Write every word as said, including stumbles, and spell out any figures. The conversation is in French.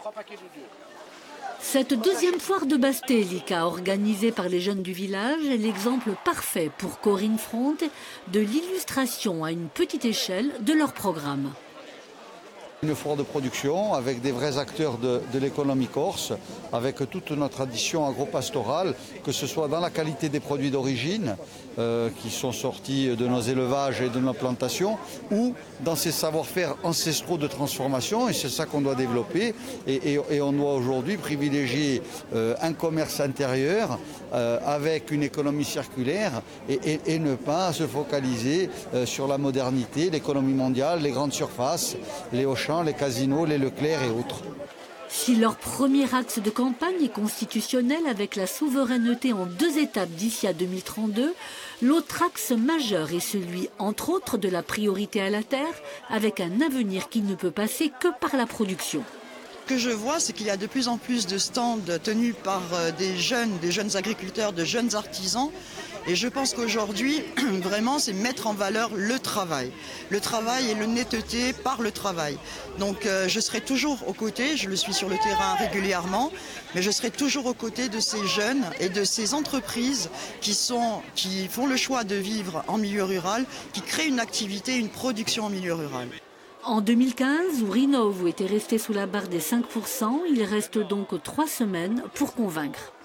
Cette deuxième foire de Bastélica, organisée par les jeunes du village, est l'exemple parfait pour Corinne Fronte de l'illustration à une petite échelle de leur programme. Une foire de production avec des vrais acteurs de, de l'économie corse, avec toute notre tradition agro-pastorale, que ce soit dans la qualité des produits d'origine euh, qui sont sortis de nos élevages et de nos plantations, ou dans ces savoir-faire ancestraux de transformation, et c'est ça qu'on doit développer. Et, et, et on doit aujourd'hui privilégier euh, un commerce intérieur euh, avec une économie circulaire et, et, et ne pas se focaliser euh, sur la modernité, l'économie mondiale, les grandes surfaces, les Auchan, les casinos, les Leclerc et autres. Si leur premier axe de campagne est constitutionnel avec la souveraineté en deux étapes d'ici à deux mille trente-deux, l'autre axe majeur est celui, entre autres, de la priorité à la terre, avec un avenir qui ne peut passer que par la production. Ce que je vois, c'est qu'il y a de plus en plus de stands tenus par des jeunes, des jeunes agriculteurs, de jeunes artisans. Et je pense qu'aujourd'hui, vraiment, c'est mettre en valeur le travail. Le travail et l'honnêteté par le travail. Donc euh, je serai toujours aux côtés, je le suis sur le terrain régulièrement, mais je serai toujours aux côtés de ces jeunes et de ces entreprises qui, sont, qui font le choix de vivre en milieu rural, qui créent une activité, une production en milieu rural. En deux mille quinze, où Rinov était resté sous la barre des cinq pour cent, il reste donc trois semaines pour convaincre.